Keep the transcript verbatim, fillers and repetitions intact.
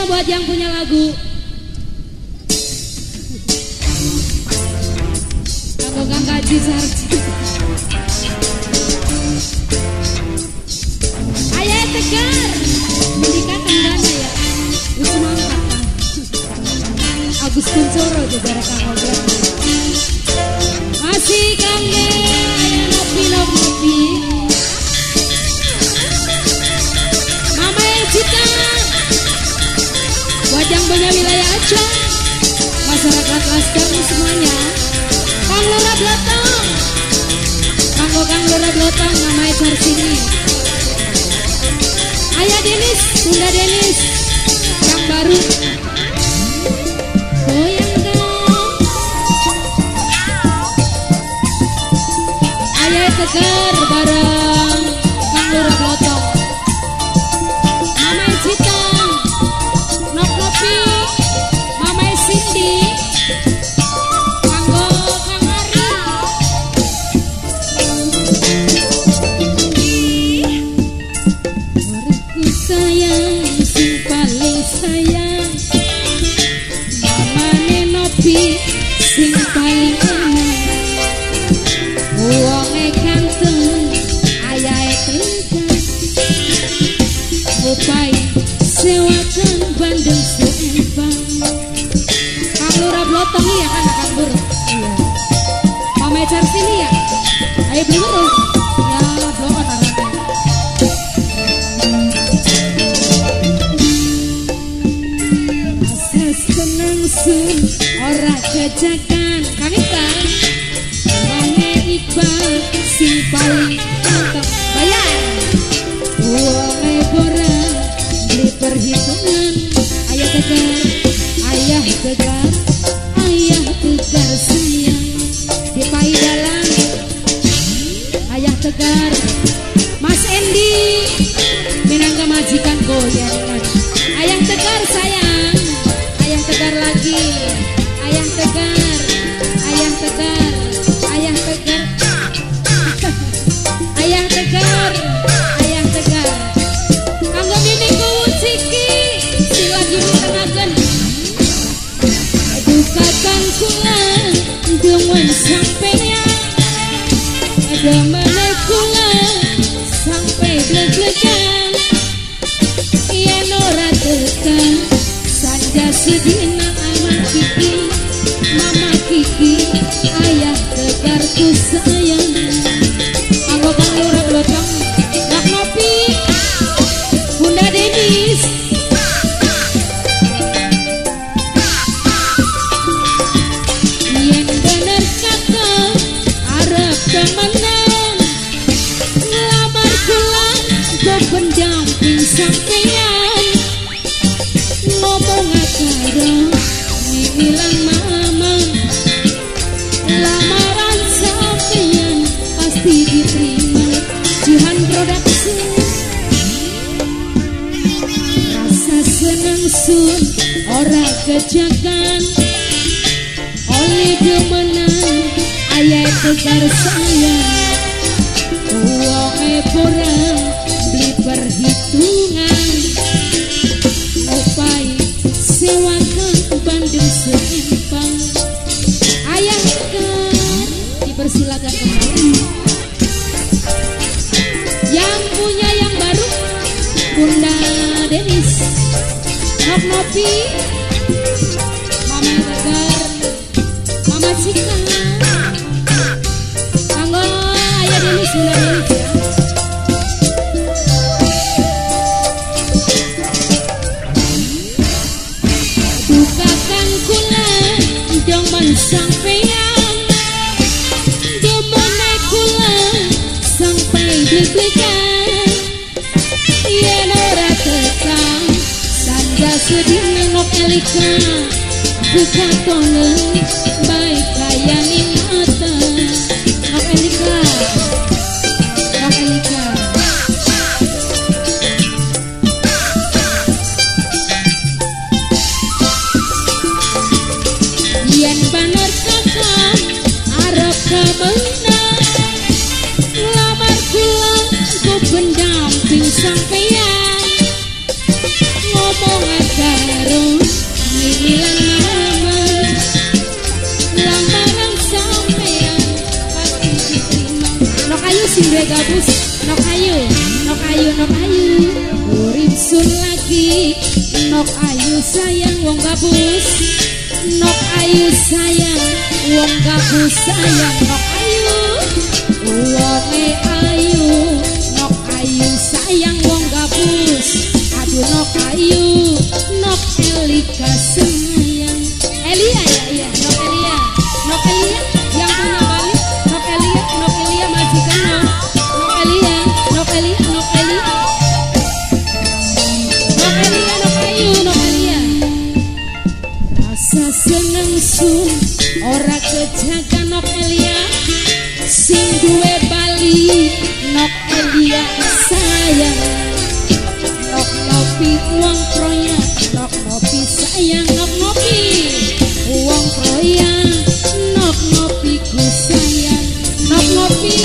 buat yang punya lagu. Aku Kang Kaji Sarji. Ayah Tegar, menikah tenggana ya. Usman Kata. Agus Kuncoro juga rekam ngobrol. Masih kangen ayah Nopi Nopi. Mama yang cita. Wajang punya wilayah Aceh. Masyarakat Laskami semuanya. Kang Lurah Blotong. Kanggo Kang Lurah Blotong namanya Carsini. Ayah Denis, Bunda Denis. Yang baru. Goyang dong. Ayah Tegar bareng Kang Lurah Blotong. Mama Cita, Nok Nopi, Mama Cindy, Kanggo Kang Ari. Uripku sayang, sing paling sayang. Mamane Nopi, sing paling enak. Wonge ganteng, ayahe tegas. Upai sewakan bandeng seempang. Kang Lurah Blotong ya kan Kang Bur. Iya. Mama Carsini ya. Ayo beli dulu. Ya blokon anaknya. Rasa senang sun ora kejakan. Kang Iqbal. Mane Iqbal sing paling ganteng. Bayar. Wonge borang beli perhitungan. Ayah Tegar, Ayah Tegar, Ayah Tegar sayang. Di Paidalan, Ayah Tegar, Mas Endi, Minangka majikan goyangan. Ayah Tegar sayang, Ayah Tegar lagi, Ayah Tegar, Ayah Tegar, Ayah Tegar, Ayah Tegar, Ayah Tegar. Kanggo Nini Kuwuciki, sila gini tengaken. Dukakan kula, dengan sampeyan. Ada mana kula, sampai deg-degan. Yen ora tekan, sanja sedina Mama Kiki, Mama Kiki, Ayah Tegarku sayang. Kanggo Kang Lurah Blotong, Nok Nopi, Bunda Denis. Yen bener kata arep temenan, ngelamar kula go pendamping sampeyan. Ngomong akara bilang mama, lamaran sampeyan pasti diterima. Jihan Production. Rasa senang sun ora kejakan. Oleh demenan Ayah Tegar sayang. Wonge borang beli perhitungan. Upai sewakan bandeng seempang. Ayah Tegar dipersilakan kembali. Yang punya yang baru Bunda Denis, Nok Nopi, Mama Tegar, Mama Cika. Kanggo Ayah Denis, Bunda Denis ya. Dukakan kula dengan sampeyan. Demene kula sampai deg-degan. Yen ora tekan, sanja sedina Nok Elika. Buka tolong baik kaya ning mata. Nok Elika, Nok Elika. Yen bener kakak arep kemenang, lamar kula go pendamping sampeyan. Ngomong agar nok ayu sayang wong gabus, nok ayu sayang wong gabus sayang nok ayu, wonge ayu, nok ayu sayang wong gabus, aduh nok ayu, nok Elika sayang, Elia ya iya, nok Elia, nok Elia yang punya Bali, nok Elia, nok Elia majikan nok, nok Elia, nok Elia, nok Elia. Rasa seneng sun ora kejaga nok Elia, sing duwe Bali nok Elia sayang, nok ngopi uang proya, nok ngopi sayang, nok ngopi uang proya, nok ngopi ku sayang, nok ngopi